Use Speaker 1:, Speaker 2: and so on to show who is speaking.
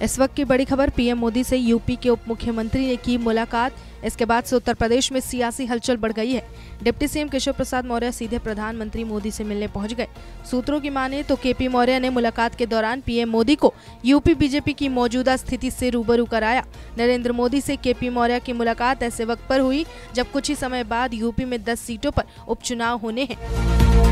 Speaker 1: इस वक्त की बड़ी खबर, पीएम मोदी से यूपी के उप मुख्यमंत्री ने की मुलाकात। इसके बाद से उत्तर प्रदेश में सियासी हलचल बढ़ गई है। डिप्टी सीएम केशव प्रसाद मौर्य सीधे प्रधानमंत्री मोदी से मिलने पहुंच गए। सूत्रों की माने तो केपी मौर्य ने मुलाकात के दौरान पीएम मोदी को यूपी बीजेपी की मौजूदा स्थिति से रूबरू कराया। नरेंद्र मोदी से केपी मौर्य की मुलाकात ऐसे वक्त पर हुई जब कुछ ही समय बाद यूपी में 10 सीटों पर उपचुनाव होने हैं।